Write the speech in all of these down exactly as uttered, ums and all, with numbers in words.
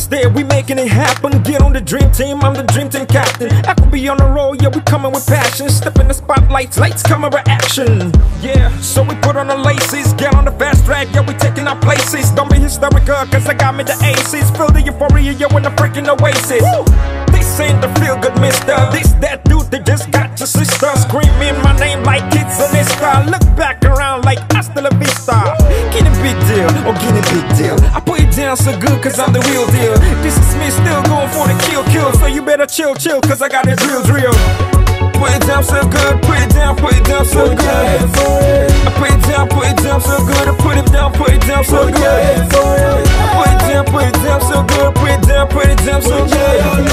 there, we making it happen. Get on the dream team, I'm the dream team captain. I could be on the road, yeah, we coming with passion. Step in the spotlights, lights, camera, action. Yeah, so we put on the laces, get on the fast track, yeah, we taking our places. Don't be hysterical, cause I got me the aces. Feel the euphoria, yeah, when I'm freaking oasis. Woo! This ain't the feel good mister. This that dude that just got your sister screaming my name like it's a lista. Look back around like hasta la vista. Get a big deal, or get a big deal. I put it down so good cause I'm the real deal. This is me still going for the kill kill. So you better chill chill cause I got it real drill. Put it down so good, put it down, put it down so good. I put it down, put it down so good. I put it down, put it down so good. Put it down, put it down so good. Put it down, put it down so good.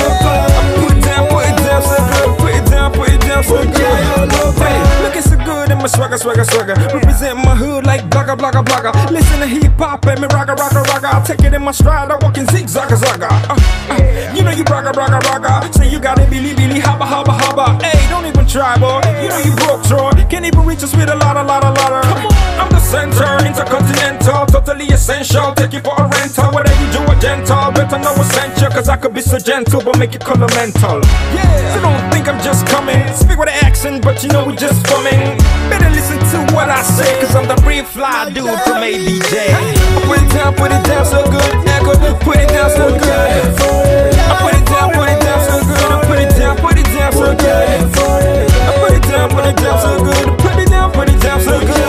I put it down, put it down so good. Put it down, put it down so good. Hey, looking so good in my swagger, swagger, swagger. Represent my hood like blogger, blogger, blogger. Listen to hip hop and me ragga, ragga, ragga. I take it in my stride, I walk in zigzag, zagga. Uh, uh, you know you ragga, ragga, ragga. Say you got it, billy, billy, habba, habba, habba. Hey, don't even try, boy. You know you broke, Troy. Can't even reach us with a lot, a lot, a lot. I'm the center, intercontinental, totally essential. Take you for a rental, whether you do a gentle. Better know essential, cause I could be so gentle, but make it color mental. Yeah, so don't think I'm just coming. Speak with an accent, but you know we just coming. Better listen to what I say, cause I'm the real fly dude from A B J. I put it down, put it down so good. Echo, put it down so good. I put it down, put it down so good. I put it down, put it down so good. I put it down, put it down so good. Put it down, put it down so good.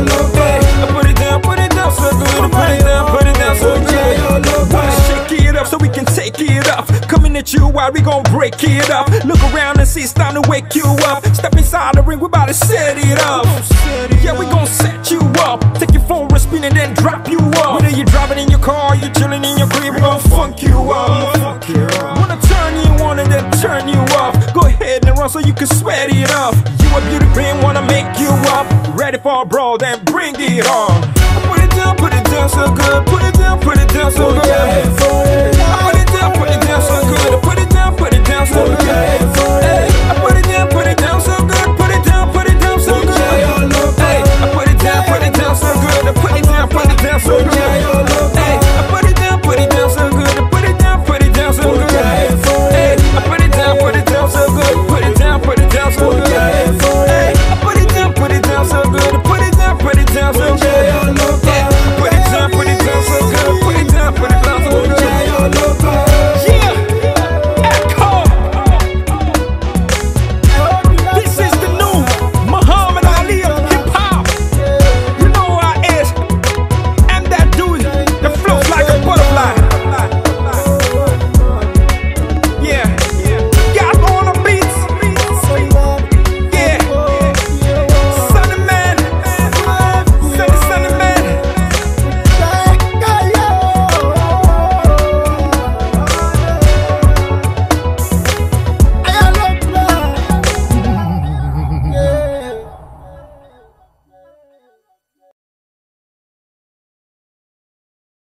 I put it down, put it down so good. Put it down, put it down so good. Wanna shake it up so we can take it up. Coming at you while we gon' break it up. Look around and see it's time to wake you up. Step inside the ring, we about to set it up. Yeah, we gon' set you up. Take your phone and spin and then drop you up. Whether you're driving in your car, you're chilling in your crib, we gon' funk you up. Wanna turn you on and then turn you off. Go ahead and run so you can sweat it up. You a beauty queen, wanna make you up. Ready for a brawl, then bring it on.